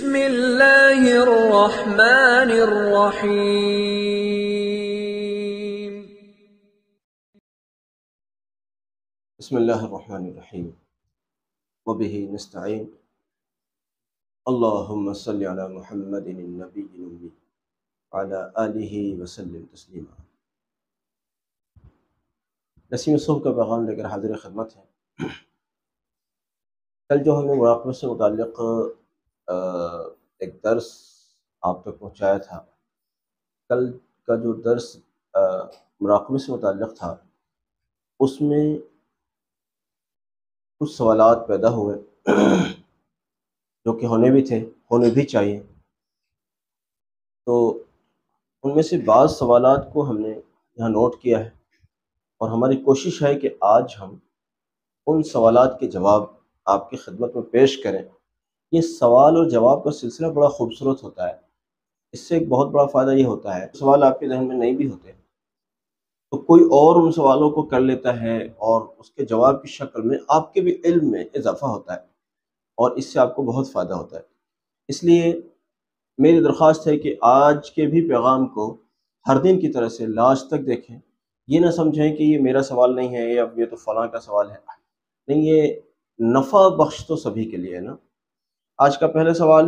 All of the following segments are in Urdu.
بسم اللہ الرحمن الرحیم۔ بسم اللہ الرحمن الرحیم وبہ نستعین اللہم صلی علی محمد النبی الأمی وعلی آلہ وسلم تسلیما۔ نسیم صبح کا پیغام لے کر حاضر خدمت ہے۔ کل جو ہم نے مراقبے سے متعلق ایک درس آپ تک پہنچایا تھا، کل کا جو درس مراقبے سے متعلق تھا اس میں کچھ سوالات پیدا ہوئے جو کہ ہونے بھی تھے، ہونے بھی چاہیے۔ تو ان میں سے بعض سوالات کو ہم نے یہاں نوٹ کیا ہے اور ہماری کوشش ہے کہ آج ہم ان سوالات کے جواب آپ کی خدمت میں پیش کریں۔ یہ سوال اور جواب کا سلسلہ بڑا خوبصورت ہوتا ہے۔ اس سے ایک بہت بڑا فائدہ یہ ہوتا ہے، سوال آپ کے ذہن میں نہیں بھی ہوتے تو کوئی اور ان سوالوں کو کر لیتا ہے اور اس کے جواب کی شکل میں آپ کے بھی علم میں اضافہ ہوتا ہے اور اس سے آپ کو بہت فائدہ ہوتا ہے۔ اس لیے میری درخواست ہے کہ آج کے بھی پیغام کو ہر دن کی طرح سے لاسٹ تک دیکھیں۔ یہ نہ سمجھیں کہ یہ میرا سوال نہیں ہے یا یہ تو فلاں کا سوال ہے، نہیں، یہ نفع بخش تو سبھی کے لیے ہے نا۔ آج کا پہلا سوال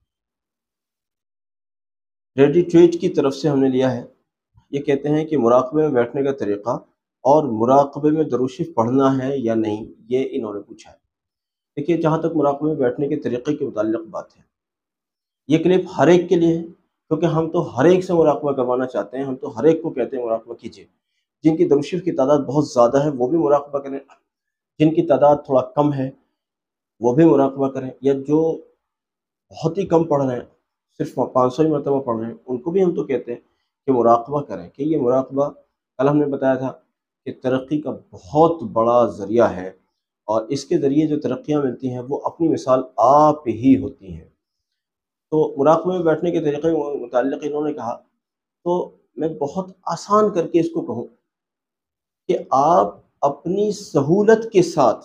ریڈی ٹویٹ کی طرف سے ہم نے لیا ہے۔ یہ کہتے ہیں کہ مراقبے میں بیٹھنے کا طریقہ اور مراقبے میں درود شریف پڑھنا ہے یا نہیں، یہ انہوں نے پوچھا ہے۔ دیکھیے، جہاں تک مراقبے میں بیٹھنے کے طریقے کے متعلق بات ہے، یہ کلپ ہر ایک کے لیے ہے، کیونکہ ہم تو ہر ایک سے مراقبہ کروانا چاہتے ہیں۔ ہم تو ہر ایک کو کہتے ہیں مراقبہ کیجیے۔ جن کی درود شریف کی تعداد بہت زیادہ ہے وہ بھی مراقبہ کریں، جن کی تعداد تھوڑا کم ہے وہ بھی مراقبہ کریں، یا جو بہت ہی کم پڑھ رہے ہیں، صرف 500 مرتبہ پڑھ رہے ہیں، ان کو بھی ہم تو کہتے ہیں کہ مراقبہ کریں۔ کہ یہ مراقبہ کل ہم نے بتایا تھا کہ ترقی کا بہت بڑا ذریعہ ہے، اور اس کے ذریعے جو ترقیاں ملتی ہیں وہ اپنی مثال آپ ہی ہوتی ہیں۔ تو مراقبے میں بیٹھنے کے طریقے کے متعلق انہوں نے کہا، تو میں بہت آسان کر کے اس کو کہوں کہ آپ اپنی سہولت کے ساتھ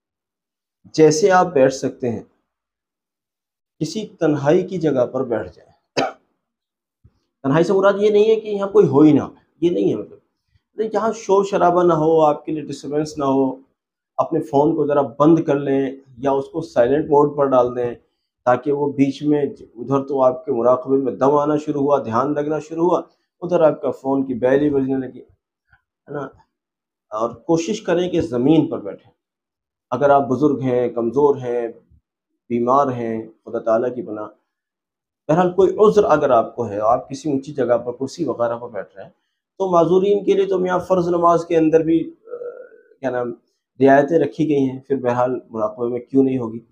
جیسے آپ بیٹھ سکتے ہیں کسی تنہائی کی جگہ پر بیٹھ جائیں۔ تنہائی سے مراد یہ نہیں ہے کہ یہاں کوئی ہو ہی نہ، یہ نہیں ہے، مطلب جہاں شور شرابہ نہ ہو، آپ کے لیے ڈسٹربنس نہ ہو۔ اپنے فون کو ذرا بند کر لیں یا اس کو سائلنٹ موڈ پر ڈال دیں تاکہ وہ بیچ میں ادھر تو آپ کے مراقبے میں دم آنا شروع ہوا، دھیان لگنا شروع ہوا، ادھر آپ کا فون کی بیل ہی بجنے لگی، ہے نا۔ اور کوشش کریں کہ زمین پر بیٹھیں۔ اگر آپ بزرگ ہیں، کمزور ہیں، بیمار ہیں، خدا تعالیٰ کی پناہ، بہرحال کوئی عذر اگر آپ کو ہے، آپ کسی اونچی جگہ پر کرسی وغیرہ پر بیٹھ رہے ہیں، تو معذورین کے لیے تو میاں فرض نماز کے اندر بھی کیا نام رعایتیں رکھی گئی ہیں، پھر بہرحال مراقبے میں کیوں نہیں ہوگی۔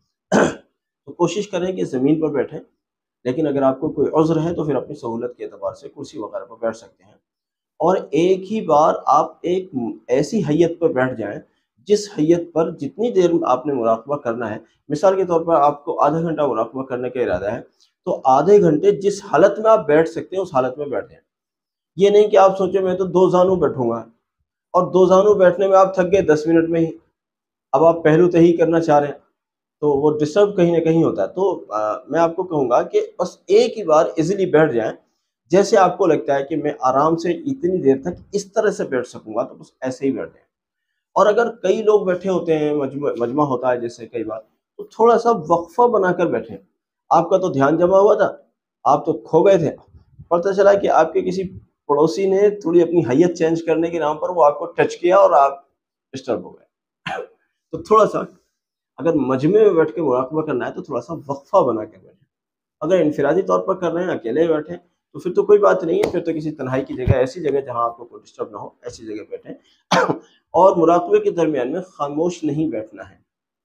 تو کوشش کریں کہ زمین پر بیٹھیں، لیکن اگر آپ کو کوئی عذر ہے تو پھر اپنی سہولت کے اعتبار سے کرسی وغیرہ پر بیٹھ سکتے ہیں۔ اور ایک ہی بار آپ ایک ایسی حیت پر بیٹھ جائیں جس حیت پر جتنی دیر آپ نے مراقبہ کرنا ہے۔ مثال کے طور پر آپ کو آدھا گھنٹہ مراقبہ کرنے کا ارادہ ہے، تو آدھے گھنٹے جس حالت میں آپ بیٹھ سکتے ہیں اس حالت میں بیٹھیں۔ یہ نہیں کہ آپ سوچیں میں تو 2 زانو بیٹھوں گا، اور 2 زانو بیٹھنے میں آپ تھک گئے 10 منٹ میں ہی، اب آپ پہلو تہی کرنا چاہ رہے ہیں تو وہ ڈسٹرب کہیں نہ کہیں ہوتا ہے۔ تو میں آپ کو کہوں گا کہ بس ایک ہی بار ایزیلی بیٹھ جائیں، جیسے آپ کو لگتا ہے کہ میں آرام سے اتنی دیر تک اس طرح سے بیٹھ سکوں گا تو بس ایسے ہی بیٹھ جائیں۔ اور اگر کئی لوگ بیٹھے ہوتے ہیں، مجمع ہوتا ہے جیسے کئی بار، تو تھوڑا سا وقفہ بنا کر بیٹھیں۔ آپ کا تو دھیان جمع ہوا تھا، آپ تو کھو گئے تھے، پتہ چلا کہ آپ کے کسی پڑوسی نے تھوڑی اپنی حیت چینج کرنے کے نام پر وہ آپ کو ٹچ کیا اور آپ ڈسٹرب ہو گئے۔ تو تھوڑا سا اگر مجمع میں بیٹھ کے مراقبہ کرنا ہے تو تھوڑا سا وقفہ بنا کے بیٹھیں۔ اگر انفرادی طور پر کر رہے ہیں، اکیلے بیٹھیں، تو پھر تو کوئی بات نہیں ہے، پھر تو کسی تنہائی کی جگہ، ایسی جگہ جہاں آپ کو کوئی ڈسٹرب نہ ہو، ایسی جگہ بیٹھیں۔ اور مراقبے کے درمیان میں خاموش نہیں بیٹھنا ہے،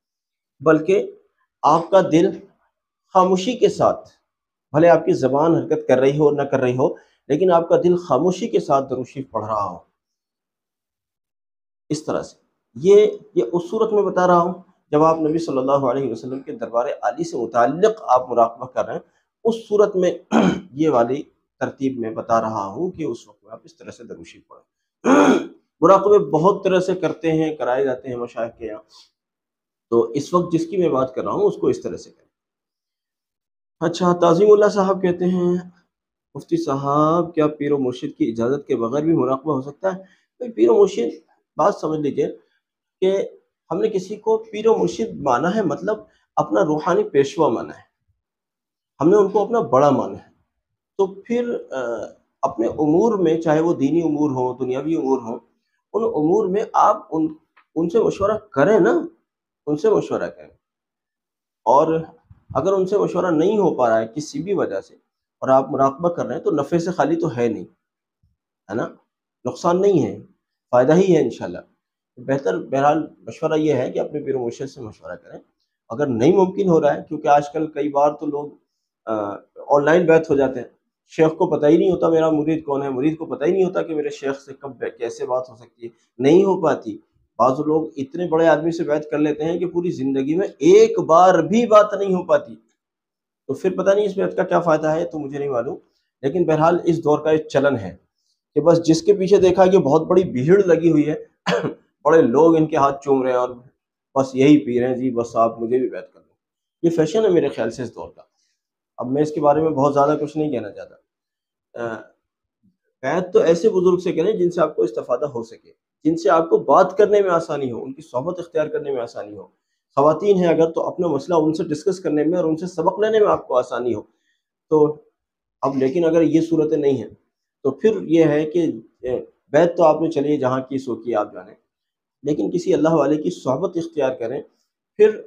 بلکہ آپ کا دل خاموشی کے ساتھ، بھلے آپ کی زبان حرکت کر رہی ہو نہ کر رہی ہو، لیکن آپ کا دل خاموشی کے ساتھ درود شریف پڑھ رہا ہو، اس طرح سے۔ یہ اس صورت میں بتا رہا ہوں جب آپ نبی صلی اللہ علیہ وسلم کے دربار عالی سے متعلق آپ مراقبہ کر رہے ہیں، اس صورت میں یہ والی ترتیب میں بتا رہا ہوں کہ اس وقت میں آپ اس طرح سے درود شریف پڑھیں۔ مراقبے بہت طرح سے کرتے ہیں، کرائے جاتے ہیں مشائخ کے یہاں، تو اس وقت جس کی میں بات کر رہا ہوں اس کو اس طرح سے کریں۔ اچھا، تعظیم اللہ صاحب کہتے ہیں مفتی صاحب کیا پیر و مرشد کی اجازت کے بغیر بھی مراقبہ ہو سکتا ہے؟ بھئی پیر و مرشد، بات سمجھ لیجئے کہ ہم نے کسی کو پیر و مرشد مانا ہے، مطلب اپنا روحانی پیشوا مانا ہے، ہم نے ان کو اپنا بڑا مانا ہے، تو پھر اپنے امور میں، چاہے وہ دینی امور ہوں، دنیاوی امور ہوں، ان امور میں آپ ان سے مشورہ کریں نا، ان سے مشورہ کریں، اور اگر ان سے مشورہ نہیں ہو پا رہا ہے کسی بھی وجہ سے اور آپ مراقبہ کر رہے ہیں تو نفع سے خالی تو ہے نہیں، ہے نا، نقصان نہیں ہے، فائدہ ہی ہے انشاءاللہ۔ بہتر بہرحال مشورہ یہ ہے کہ اپنے پیر و مرشد سے مشورہ کریں، اگر نہیں ممکن ہو رہا ہے، کیونکہ آج کل کئی بار تو لوگ آن لائن بیعت ہو جاتے ہیں، شیخ کو پتہ ہی نہیں ہوتا میرا مرید کون ہے، مرید کو پتہ ہی نہیں ہوتا کہ میرے شیخ سے کب کیسے بات ہو سکتی ہے، نہیں ہو پاتی۔ بعض لوگ اتنے بڑے آدمی سے بیعت کر لیتے ہیں کہ پوری زندگی میں ایک بار بھی بات نہیں ہو پاتی، تو پھر پتہ نہیں اس بیعت کا کیا فائدہ ہے، تو مجھے نہیں معلوم، لیکن بہرحال اس دور کا ایک چلن ہے کہ بس جس کے پیچھے دیکھا کہ بہت بڑی بھیڑ لگی ہوئی ہے بڑے لوگ ان کے ہاتھ چوم رہے ہیں اور بس یہی پی رہے ہیں، جی بس آپ مجھے بھی بیعت کر دیں، یہ فیشن ہے میرے خیال سے اس دور کا۔ اب میں اس کے بارے میں بہت زیادہ کچھ نہیں کہنا چاہتا۔ بیعت تو ایسے بزرگ سے کریں جن سے آپ کو استفادہ ہو سکے، جن سے آپ کو بات کرنے میں آسانی ہو، ان کی صحبت اختیار کرنے میں آسانی ہو۔ خواتین ہیں اگر تو اپنا مسئلہ ان سے ڈسکس کرنے میں اور ان سے سبق لینے میں آپ کو آسانی ہو، تو اب لیکن اگر یہ صورتیں نہیں ہیں تو پھر یہ ہے کہ بیعت تو آپ نے چلیے جہاں کی سو کی آپ جانیں، لیکن کسی اللہ والے کی صحبت اختیار کریں، پھر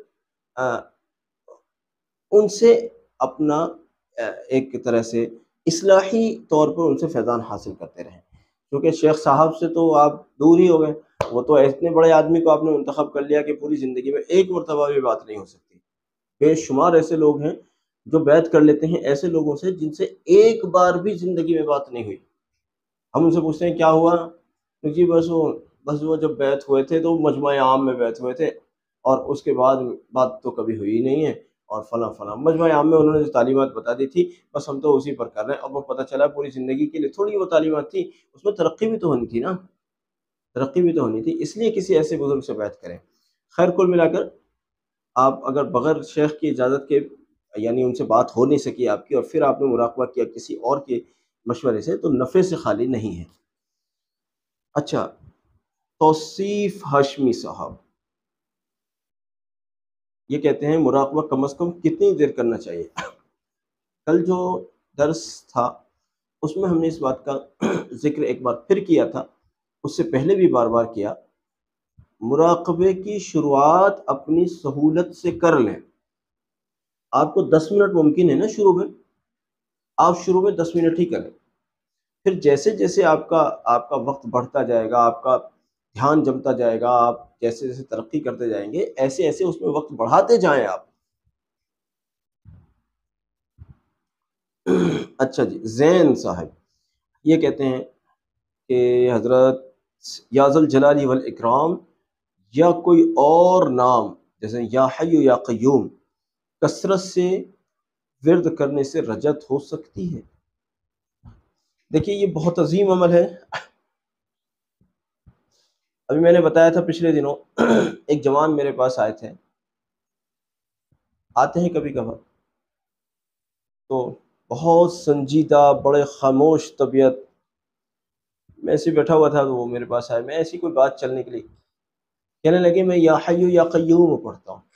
ان سے اپنا ایک طرح سے اصلاحی طور پر ان سے فیضان حاصل کرتے رہیں، کیونکہ شیخ صاحب سے تو آپ دور ہی ہو گئے، وہ تو اتنے بڑے آدمی کو آپ نے منتخب کر لیا کہ پوری زندگی میں ایک مرتبہ بھی بات نہیں ہو سکتی۔ بے شمار ایسے لوگ ہیں جو بیعت کر لیتے ہیں ایسے لوگوں سے جن سے ایک بار بھی زندگی میں بات نہیں ہوئی، ہم ان سے پوچھتے ہیں کیا ہوا، تو جی بس وہ جب بیعت ہوئے تھے تو مجمع عام میں بیعت ہوئے تھے اور اس کے بعد بات تو کبھی ہوئی ہی نہیں ہے، اور فلاں فلاں مجمع عام میں انہوں نے جو تعلیمات بتا دی تھی بس ہم تو اسی پر کر رہے ہیں، اب وہ پتہ چلا پوری زندگی کے لیے تھوڑی وہ تعلیمات تھی، اس میں ترقی بھی تو ہونی تھی نا، ترقی بھی تو ہونی تھی، اس لیے کسی ایسے بزرگ سے بیعت کریں۔ خیر کل ملا کر آپ اگر بغیر شیخ کی اجازت کے، یعنی ان سے بات ہو نہیں سکی آپ کی اور پھر آپ نے مراقبہ کیا کسی اور کے مشورے سے، تو نفع سے خالی نہیں ہے۔ اچھا، توصیف ہاشمی صاحب یہ کہتے ہیں مراقبہ کم از کم کتنی دیر کرنا چاہیے؟ کل جو درس تھا اس میں ہم نے اس بات کا ذکر ایک بار پھر کیا تھا، اس سے پہلے بھی بار بار کیا، مراقبے کی شروعات اپنی سہولت سے کر لیں۔ آپ کو 10 منٹ ممکن ہے نا شروع میں، آپ شروع میں 10 منٹ ہی کریں، پھر جیسے جیسے آپ کا وقت بڑھتا جائے گا، آپ کا دھیان جمتا جائے گا، آپ جیسے جیسے ترقی کرتے جائیں گے ایسے ایسے اس میں وقت بڑھاتے جائیں آپ۔ اچھا جی، زین صاحب یہ کہتے ہیں کہ حضرت یا ذا الجلال والاکرام یا کوئی اور نام جیسے یا حی یا قیوم کثرت سے ورد کرنے سے رجت ہو سکتی ہے؟ دیکھیے یہ بہت عظیم عمل ہے، ابھی میں نے بتایا تھا پچھلے دنوں ایک جوان میرے پاس آئے تھے، آتے ہیں کبھی کبھار، تو بہت سنجیدہ، بڑے خاموش طبیعت، میں ایسے بیٹھا ہوا تھا تو وہ میرے پاس آئے، میں ایسی کوئی بات چلنے کے لیے کہنے لگے میں یا حی یا قیوم پڑھتا ہوں،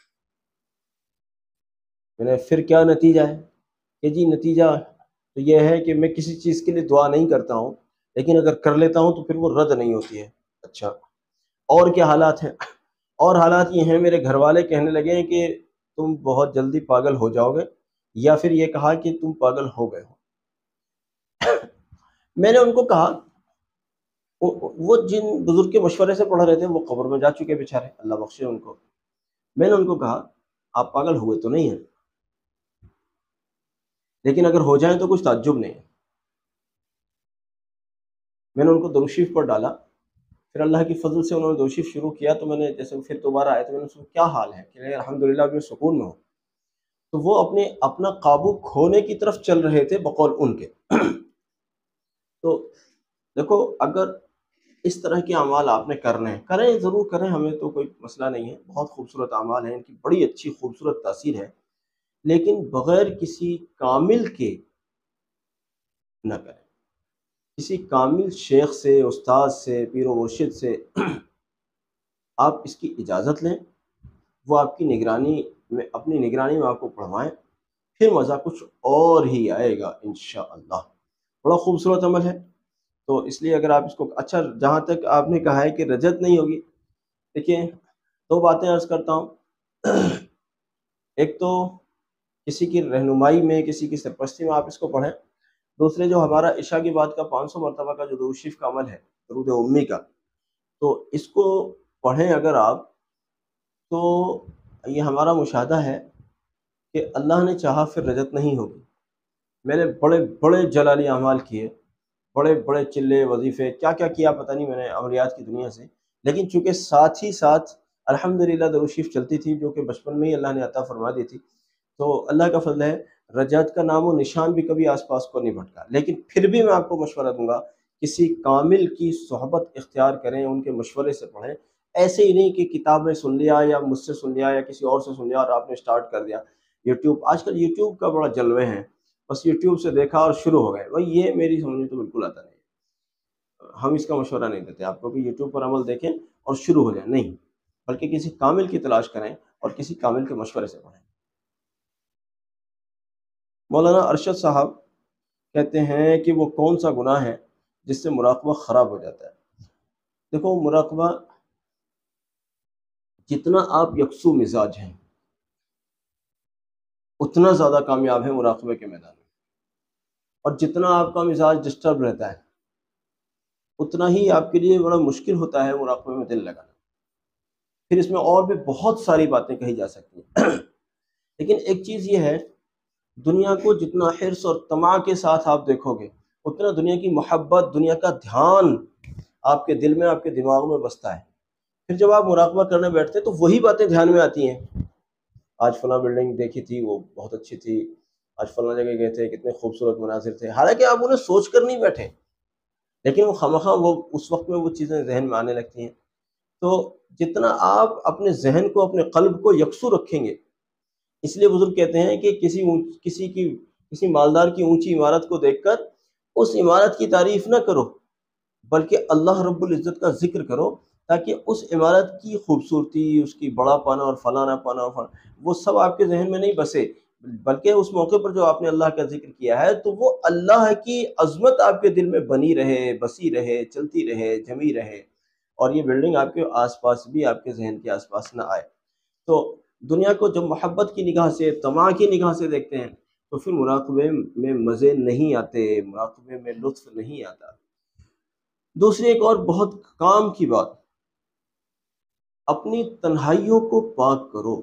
میں نے پھر کیا نتیجہ ہے کہ جی نتیجہ تو یہ ہے کہ میں کسی چیز کے لیے دعا نہیں کرتا ہوں لیکن اگر کر لیتا ہوں تو پھر وہ رد نہیں ہوتی ہے۔ اچھا، اور کیا حالات ہیں؟ اور حالات یہ ہیں میرے گھر والے کہنے لگے ہیں کہ تم بہت جلدی پاگل ہو جاؤ گے، یا پھر یہ کہا کہ تم پاگل ہو گئے ہو۔ میں نے ان کو کہا وہ جن بزرگ کے مشورے سے پڑھ رہے تھے وہ قبر میں جا چکے بیچارے، اللہ بخشے ان کو، میں نے ان کو کہا آپ پاگل ہوئے تو نہیں ہیں، لیکن اگر ہو جائیں تو کچھ تعجب نہیں ہے۔ میں نے ان کو درود شریف پر ڈالا، پھر اللہ کی فضل سے انہوں نے درود شریف شروع کیا، تو میں نے جیسے پھر دوبارہ آئے تو میں نے ان کو کیا حال ہے کہ الحمدللہ میں سکون میں ہوں، تو وہ اپنا قابو کھونے کی طرف چل رہے تھے بقول ان کے۔ تو دیکھو اگر اس طرح کے اعمال آپ نے کرنے ہیں کریں، ضرور کریں، ہمیں تو کوئی مسئلہ نہیں ہے، بہت خوبصورت اعمال ہیں، ان کی بڑی اچھی خوبصورت تاثیر ہے، لیکن بغیر کسی کامل کے نہ کریں۔ کسی کامل شیخ سے، استاد سے، پیر و مرشد سے آپ اس کی اجازت لیں، وہ آپ کی نگرانی میں، اپنی نگرانی میں آپ کو پڑھوائیں، پھر مزہ کچھ اور ہی آئے گا انشاءاللہ۔ بڑا خوبصورت عمل ہے۔ تو اس لیے اگر آپ اس کو، اچھا جہاں تک آپ نے کہا ہے کہ رجت نہیں ہوگی، دیکھیں دو باتیں عرض کرتا ہوں۔ ایک تو کسی کی رہنمائی میں، کسی کی سرپرستی میں آپ اس کو پڑھیں۔ دوسرے جو ہمارا عشاء کے بعد کا 500 مرتبہ کا جو درود شریف کا عمل ہے، درود امی کا، تو اس کو پڑھیں اگر آپ، تو یہ ہمارا مشاہدہ ہے کہ اللہ نے چاہا پھر رجت نہیں ہوگی۔ میں نے بڑے بڑے جلالی اعمال کیے، بڑے بڑے چلے وظیفے کیا کیا کیا پتہ نہیں میں نے عملیات کی دنیا سے، لیکن چونکہ ساتھ ہی ساتھ الحمدللہ درود شریف چلتی تھی، جو کہ بچپن میں ہی اللہ نے عطا فرما دی تھی، تو اللہ کا فضل ہے، رجعت کا نام و نشان بھی کبھی آس پاس کو نہیں بھٹکا۔ لیکن پھر بھی میں آپ کو مشورہ دوں گا، کسی کامل کی صحبت اختیار کریں، ان کے مشورے سے پڑھیں۔ ایسے ہی نہیں کہ کتاب میں سن لیا یا مجھ سے سن لیا یا کسی اور سے سن لیا اور آپ نے سٹارٹ کر دیا۔ یوٹیوب، آج کل یوٹیوب کا بڑا جلوے ہیں، بس یوٹیوب سے دیکھا اور شروع ہو گئے، بھائی یہ میری سمجھ میں تو بالکل آتا نہیں ہے۔ ہم اس کا مشورہ نہیں دیتے آپ کو کہ یوٹیوب پر عمل دیکھیں اور شروع ہو جائیں، نہیں، بلکہ کسی کامل کی تلاش کریں اور کسی کامل کے مشورے سے پڑھیں۔ مولانا ارشد صاحب کہتے ہیں کہ وہ کون سا گناہ ہے جس سے مراقبہ خراب ہو جاتا ہے؟ دیکھو، مراقبہ، جتنا آپ یکسو مزاج ہیں اتنا زیادہ کامیاب ہے مراقبے کے میدان میں، اور جتنا آپ کا مزاج ڈسٹرب رہتا ہے اتنا ہی آپ کے لیے بڑا مشکل ہوتا ہے مراقبے میں دل لگانا۔ پھر اس میں اور بھی بہت ساری باتیں کہی جا سکتی ہیں لیکن ایک چیز یہ ہے، دنیا کو جتنا حرص اور طمع کے ساتھ آپ دیکھو گے، اتنا دنیا کی محبت، دنیا کا دھیان آپ کے دل میں، آپ کے دماغ میں بستا ہے۔ پھر جب آپ مراقبہ کرنے بیٹھتے ہیں تو وہی باتیں دھیان میں آتی ہیں، آج فلاں بلڈنگ دیکھی تھی وہ بہت اچھی تھی، آج فلاں جگہ گئے تھے کتنے خوبصورت مناظر تھے، حالانکہ آپ انہیں سوچ کر نہیں بیٹھے، لیکن وہ خواہ وہ اس وقت میں وہ چیزیں ذہن میں آنے لگتی ہیں۔ تو جتنا آپ اپنے ذہن کو، اپنے قلب کو یکسو رکھیں گے، اس لیے بزرگ کہتے ہیں کہ کسی مالدار کی اونچی عمارت کو دیکھ کر اس عمارت کی تعریف نہ کرو، بلکہ اللہ رب العزت کا ذکر کرو، تاکہ اس عمارت کی خوبصورتی، اس کی بڑا پانا اور فلانا پانا اور فلانا، وہ سب آپ کے ذہن میں نہیں بسے، بلکہ اس موقع پر جو آپ نے اللہ کا ذکر کیا ہے تو وہ اللہ کی عظمت آپ کے دل میں بنی رہے، بسی رہے، چلتی رہے، جمی رہے، اور یہ بلڈنگ آپ کے آس پاس بھی، آپ کے ذہن کے آس پاس نہ آئے۔ تو دنیا کو جب محبت کی نگاہ سے، طمع کی نگاہ سے دیکھتے ہیں تو پھر مراقبے میں مزے نہیں آتے، مراقبے میں لطف نہیں آتا۔ دوسری ایک اور بہت کام کی بات، اپنی تنہائیوں کو پاک کرو۔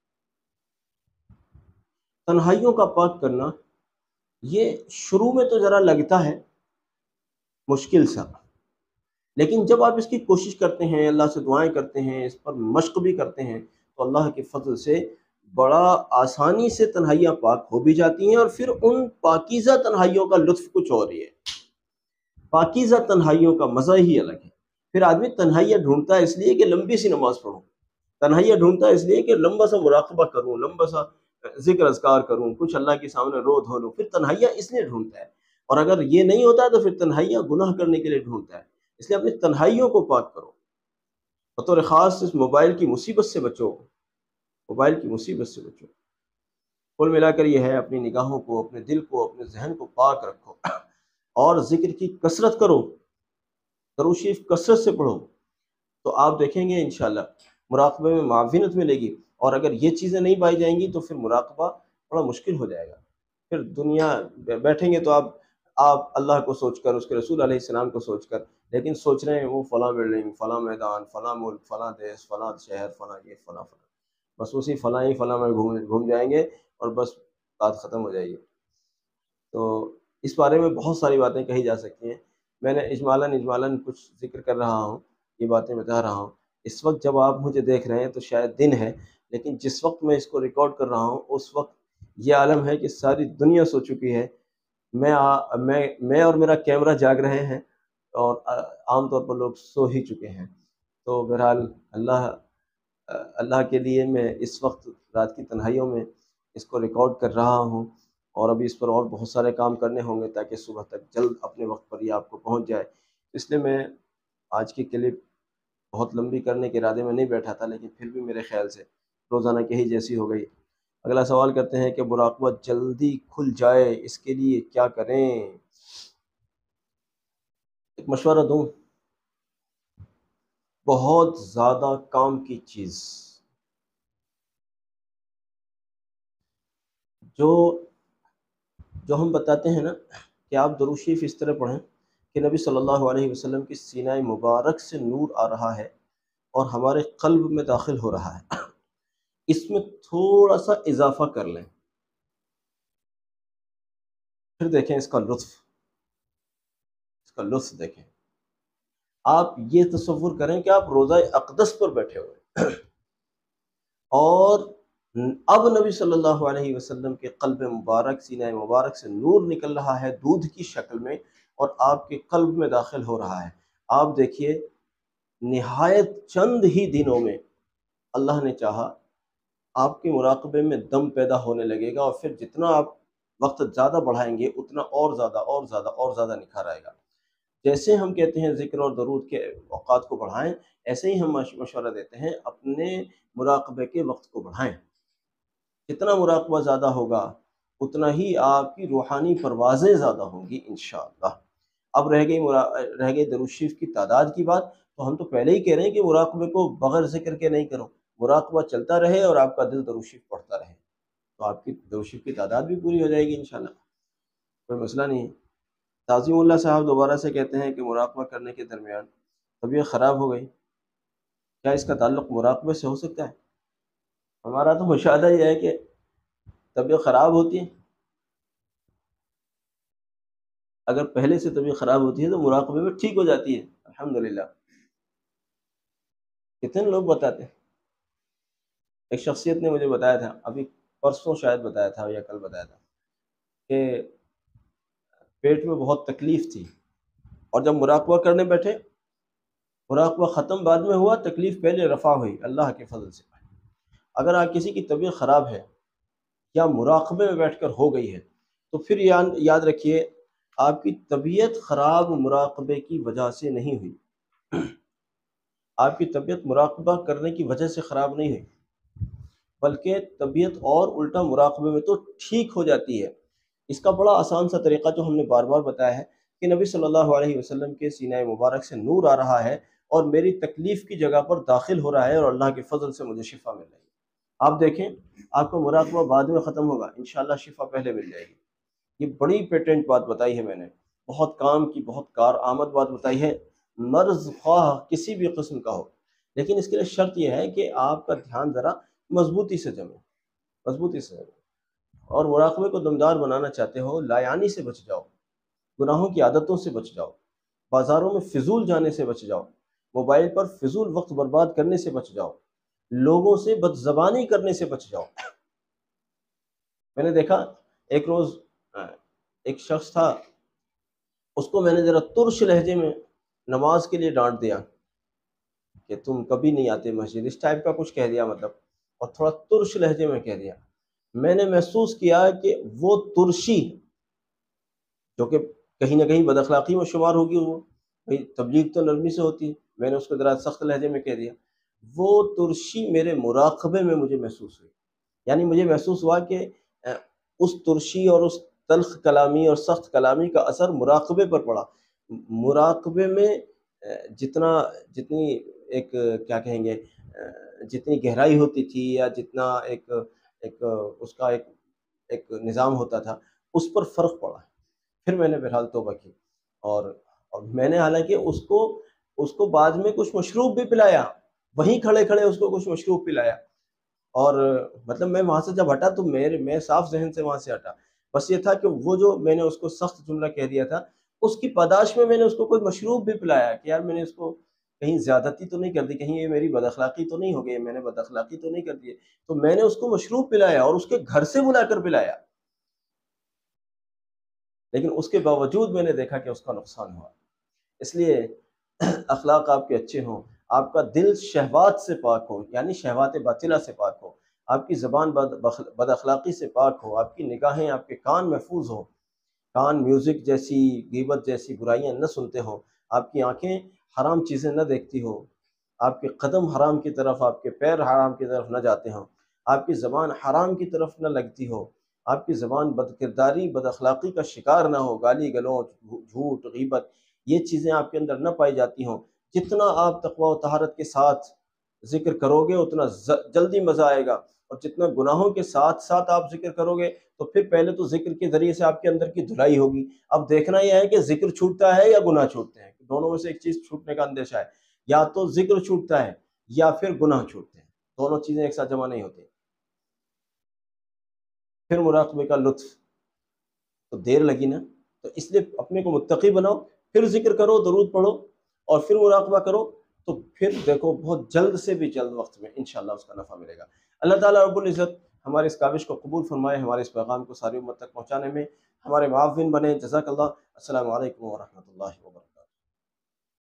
تنہائیوں کا پاک کرنا، یہ شروع میں تو ذرا لگتا ہے مشکل سا، لیکن جب آپ اس کی کوشش کرتے ہیں، اللہ سے دعائیں کرتے ہیں، اس پر مشق بھی کرتے ہیں، تو اللہ کے فضل سے بڑا آسانی سے تنہائیاں پاک ہو بھی جاتی ہیں، اور پھر ان پاکیزہ تنہائیوں کا لطف کچھ اور ہی ہے۔ پاکیزہ تنہائیوں کا مزہ ہی الگ ہے۔ پھر آدمی تنہائیاں ڈھونڈتا ہے اس لیے کہ لمبی سی نماز پڑھوں، تنہائیاں ڈھونڈتا ہے اس لیے کہ لمبا سا مراقبہ کروں، لمبا سا ذکر اذکار کروں، کچھ اللہ کے سامنے رو دھو لوں، پھر تنہائیاں اس لیے ڈھونڈتا ہے۔ اور اگر یہ نہیں ہوتا ہے تو پھر تنہائیاں گناہ کرنے کے لیے ڈھونڈتا ہے۔ اس لیے اپنی تنہائیوں کو پاک کرو، بطور خاص اس موبائل کی مصیبت سے بچو، موبائل کی مصیبت سے بچو۔ کل ملا کر یہ ہے، اپنی نگاہوں کو، اپنے دل کو، اپنے ذہن کو پاک رکھو، اور ذکر کی کثرت کرو، درود شریف کثرت سے پڑھو، تو آپ دیکھیں گے انشاءاللہ مراقبے میں معاونت ملے گی۔ اور اگر یہ چیزیں نہیں پائی جائیں گی تو پھر مراقبہ بڑا مشکل ہو جائے گا۔ پھر دنیا بیٹھیں گے تو آپ اللہ کو سوچ کر، اس کے رسول علیہ السلام کو سوچ کر، لیکن سوچ رہے ہیں وہ فلاں بلڈنگ، فلاں میدان، فلاں ملک، فلاں دیش، فلاں شہر، فلاں یہ، فلاں فلاں، بس اسی فلاں ہی فلاں میں گھوم جائیں گے اور بس بات ختم ہو جائے گی۔ تو اس بارے میں بہت ساری باتیں کہی جا سکتی ہیں، میں نے اجمالاً کچھ ذکر کر رہا ہوں، یہ باتیں بتا رہا ہوں۔ اس وقت جب آپ مجھے دیکھ رہے ہیں تو شاید دن ہے، لیکن جس وقت میں اس کو ریکارڈ کر رہا ہوں اس وقت یہ عالم ہے کہ ساری دنیا سو چکی ہے، میں اور میرا کیمرہ جاگ رہے ہیں، اور عام طور پر لوگ سو ہی چکے ہیں۔ تو بہرحال اللہ کے لیے میں اس وقت رات کی تنہائیوں میں اس کو ریکارڈ کر رہا ہوں، اور ابھی اس پر اور بہت سارے کام کرنے ہوں گے تاکہ صبح تک جلد اپنے وقت پر یہ آپ کو پہنچ جائے۔ اس لیے میں آج کی کلپ بہت لمبی کرنے کے ارادے میں نہیں بیٹھا تھا، لیکن پھر بھی میرے خیال سے روزانہ کے ہی جیسی ہو گئی۔ اگلا سوال کرتے ہیں کہ مراقبہ جلدی کھل جائے اس کے لیے کیا کریں؟ ایک مشورہ دوں، بہت زیادہ کام کی چیز جو جو ہم بتاتے ہیں نا کہ آپ درود شریف اس طرح پڑھیں کہ نبی صلی اللہ علیہ وسلم کی سینہ مبارک سے نور آ رہا ہے اور ہمارے قلب میں داخل ہو رہا ہے، اس میں تھوڑا سا اضافہ کر لیں، پھر دیکھیں اس کا لطف دیکھیں۔ آپ یہ تصور کریں کہ آپ روضہ اقدس پر بیٹھے ہوئے اور اب نبی صلی اللہ علیہ وسلم کے قلب مبارک، سینہ مبارک سے نور نکل رہا ہے دودھ کی شکل میں اور آپ کے قلب میں داخل ہو رہا ہے۔ آپ دیکھیے نہایت چند ہی دنوں میں اللہ نے چاہا آپ کے مراقبے میں دم پیدا ہونے لگے گا، اور پھر جتنا آپ وقت زیادہ بڑھائیں گے اتنا اور زیادہ نکھار آئے گا۔ جیسے ہم کہتے ہیں ذکر اور درود کے اوقات کو بڑھائیں، ایسے ہی ہم مشورہ دیتے ہیں اپنے مراقبے کے وقت کو بڑھائیں۔ جتنا مراقبہ زیادہ ہوگا اتنا ہی آپ کی روحانی پروازیں زیادہ ہوں گی انشاءاللہ۔ اب رہ گئی درود شریف کی تعداد کی بات، تو ہم تو پہلے ہی کہہ رہے ہیں کہ مراقبے کو بغیر ذکر کے نہیں کرو، مراقبہ چلتا رہے اور آپ کا دل درود شریف پڑھتا رہے، تو آپ کی درود شریف کی تعداد بھی پوری ہو جائے گی انشاءاللہ، کوئی مسئلہ نہیں ہے۔ تعظیم اللہ صاحب دوبارہ سے کہتے ہیں کہ مراقبہ کرنے کے درمیان طبیعت خراب ہو گئی، کیا اس کا تعلق مراقبے سے ہو سکتا ہے؟ ہمارا تو مشاہدہ یہ ہے کہ طبیعت خراب ہوتی ہے، اگر پہلے سے طبیعت خراب ہوتی ہے تو مراقبے میں ٹھیک ہو جاتی ہے الحمدللہ۔ کتنے لوگ بتاتے ہیں، ایک شخصیت نے مجھے بتایا تھا، ابھی پرسوں شاید بتایا تھا یا کل بتایا تھا، کہ پیٹ میں بہت تکلیف تھی اور جب مراقبہ کرنے بیٹھے، مراقبہ ختم بعد میں ہوا، تکلیف پہلے رفع ہوئی اللہ کے فضل سے۔ اگر آپ کسی کی طبیعت خراب ہے یا مراقبے میں بیٹھ کر ہو گئی ہے تو پھر یاد رکھیے آپ کی طبیعت خراب مراقبے کی وجہ سے نہیں ہوئی، آپ کی طبیعت مراقبہ کرنے کی وجہ سے خراب نہیں ہوئی، بلکہ طبیعت اور الٹا مراقبے میں تو ٹھیک ہو جاتی ہے۔ اس کا بڑا آسان سا طریقہ جو ہم نے بار بار بتایا ہے کہ نبی صلی اللہ علیہ وسلم کے سینہ مبارک سے نور آ رہا ہے اور میری تکلیف کی جگہ پر داخل ہو رہا ہے اور اللہ کے فضل سے مجھے شفا مل رہی ہے۔ آپ دیکھیں آپ کا مراقبہ بعد میں ختم ہوگا، انشاءاللہ شفا پہلے مل جائے گی۔ یہ بڑی پیٹنٹ بات بتائی ہے میں نے، بہت کام کی، بہت کارآمد بات بتائی ہے، مرض خواہ کسی بھی قسم کا ہو، لیکن اس کے لیے شرط یہ ہے کہ آپ کا دھیان ذرا مضبوطی سے جمے اور مراقبے کو دمدار بنانا چاہتے ہو، لایانی سے بچ جاؤ، گناہوں کی عادتوں سے بچ جاؤ، بازاروں میں فضول جانے سے بچ جاؤ، موبائل پر فضول وقت برباد کرنے سے بچ جاؤ، لوگوں سے بد زبانی کرنے سے بچ جاؤ۔ میں نے دیکھا ایک روز ایک شخص تھا، اس کو میں نے ذرا ترش لہجے میں نماز کے لیے ڈانٹ دیا کہ تم کبھی نہیں آتے مسجد، اس ٹائپ کا کچھ کہہ دیا، مطلب، اور تھوڑا ترش لہجے میں کہہ دیا۔ میں نے محسوس کیا کہ وہ ترشی جو کہ کہیں نہ کہیں بد اخلاقی میں شمار ہوگی، وہ بھئی تبلیغ تو نرمی سے ہوتی ہے، میں نے اس کو ذرا سخت لہجے میں کہہ دیا، وہ ترشی میرے مراقبے میں مجھے محسوس ہوئی، یعنی مجھے محسوس ہوا کہ اس ترشی اور اس تلخ کلامی اور سخت کلامی کا اثر مراقبے پر پڑا۔ مراقبے میں جتنی ایک کیا کہیں گے جتنی گہرائی ہوتی تھی یا جتنا ایک اس کا ایک نظام ہوتا تھا، اس پر فرق پڑا۔ پھر میں نے بہرحال توبہ کی اور میں نے حالانکہ اس کو بعد میں کچھ مشروب بھی پلایا، وہیں کھڑے کھڑے اس کو کچھ مشروب پلایا، اور مطلب میں وہاں سے جب ہٹا تو میں صاف ذہن سے وہاں سے ہٹا، بس یہ تھا کہ وہ جو میں نے اس کو سخت جملہ کہہ دیا تھا، اس کی پاداش میں نے اس کو کوئی مشروب بھی پلایا کہ یار میں نے اس کو کہیں زیادتی تو نہیں کر دی، کہیں یہ میری بد اخلاقی تو نہیں ہو گئی، میں نے بد اخلاقی تو نہیں کر دی، تو میں نے اس کو مشروب پلایا اور اس کے گھر سے بلا کر پلایا، لیکن اس کے باوجود میں نے دیکھا کہ اس کا نقصان ہوا۔ اس لیے اخلاق آپ کے اچھے ہوں، آپ کا دل شہوات سے پاک ہو، یعنی شہوات باطلہ سے پاک ہو، آپ کی زبان بد اخلاقی سے پاک ہو، آپ کی نگاہیں، آپ کے کان محفوظ ہوں، کان میوزک جیسی، غیبت جیسی برائیاں نہ سنتے ہوں، آپ کی آنکھیں حرام چیزیں نہ دیکھتی ہو، آپ کے قدم حرام کی طرف، آپ کے پیر حرام کی طرف نہ جاتے ہوں، آپ کی زبان حرام کی طرف نہ لگتی ہو، آپ کی زبان بد کرداری بد اخلاقی کا شکار نہ ہو، گالی گلوچ جھوٹ غیبت یہ چیزیں آپ کے اندر نہ پائی جاتی ہوں، جتنا آپ تقوی و طہارت کے ساتھ ذکر کرو گے اتنا جلدی مزہ آئے گا، اور جتنا گناہوں کے ساتھ ساتھ آپ ذکر کرو گے تو پھر پہلے تو ذکر کے ذریعے سے آپ کے اندر کی دھلائی ہوگی۔ اب دیکھنا یہ ہے کہ ذکر چھوٹتا ہے یا گناہ چھوٹتے ہیں، دونوں میں سے ایک چیز چھوٹنے کا اندیشہ ہے، یا تو ذکر چھوٹتا ہے یا پھر گناہ چھوٹتے ہیں، دونوں چیزیں ایک ساتھ جمع نہیں ہوتی۔ پھر مراقبے کا لطف تو دیر لگی نا، تو اس لیے اپنے کو متقی بناؤ، پھر ذکر کرو، درود پڑھو، اور پھر مراقبہ کرو، تو پھر دیکھو بہت جلد سے بھی جلد وقت میں انشاءاللہ اس کا نفع ملے گا۔ اللہ تعالیٰ رب العزت ہمارے اس کاوش کو قبول فرمائے، ہمارے اس پیغام کو ساری امت تک پہنچانے میں ہمارے معاون بنے۔ جزاک اللہ۔ السلام علیکم ورحمۃ اللہ وبرکاتہ۔